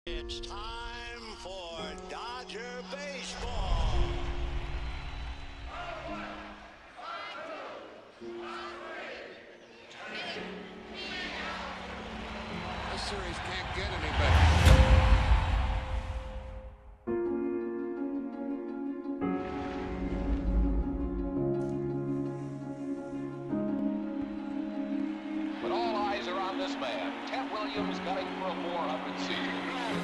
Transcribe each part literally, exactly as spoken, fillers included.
It's time for Dodger baseball. This series can't get any better. But all eyes are on this man, Ted Williams, gunning for a four hundred season.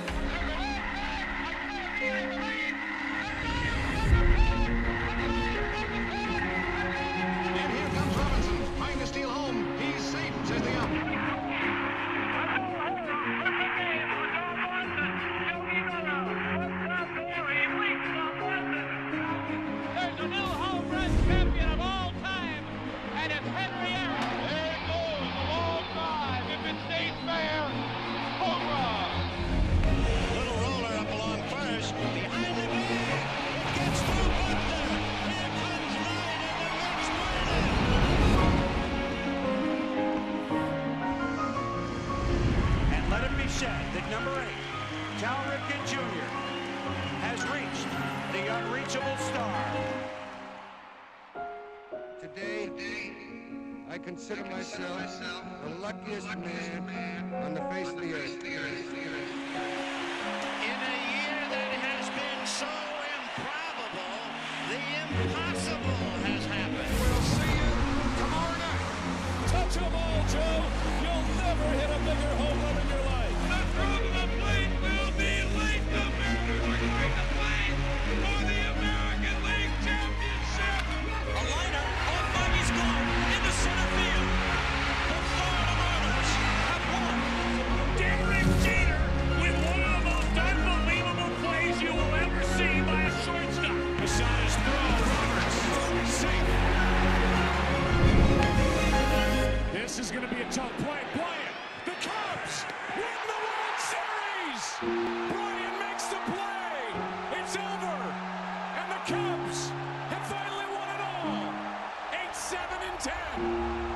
And here comes Robinson, trying to steal home. He's safe, says the ump. There's a new home run champion of all time, and it's Henry Aaron. There it goes, a long drive. If it stays fair, home run. Little roller up along first. Behind the bag. It gets through Butler. Here comes Ryan and the Mets win it. And let it be said that number eight, Ken Griffey Junior has reached the unreachable star. Today, I consider myself the luckiest man on the face of the earth. In a year that has been so improbable, the impossible has happened. We'll see you tomorrow night. Touch them all, Joe. You'll never hit a bigger home run in your life. The throw to the plate will be late. The Mariners are going to play for the American League Championship. A liner on Bobby's glove into center field. The Florida Marlins have won. Derek Jeter with one of the most unbelievable plays you will ever see by a shortstop. The shot is thrown. Roberts safe. This is going to be a tough play. Bryant, the Cubs win the World Series. Bryant makes the play. It's over. And the Cubs have finally won it all. eight, seven, and ten.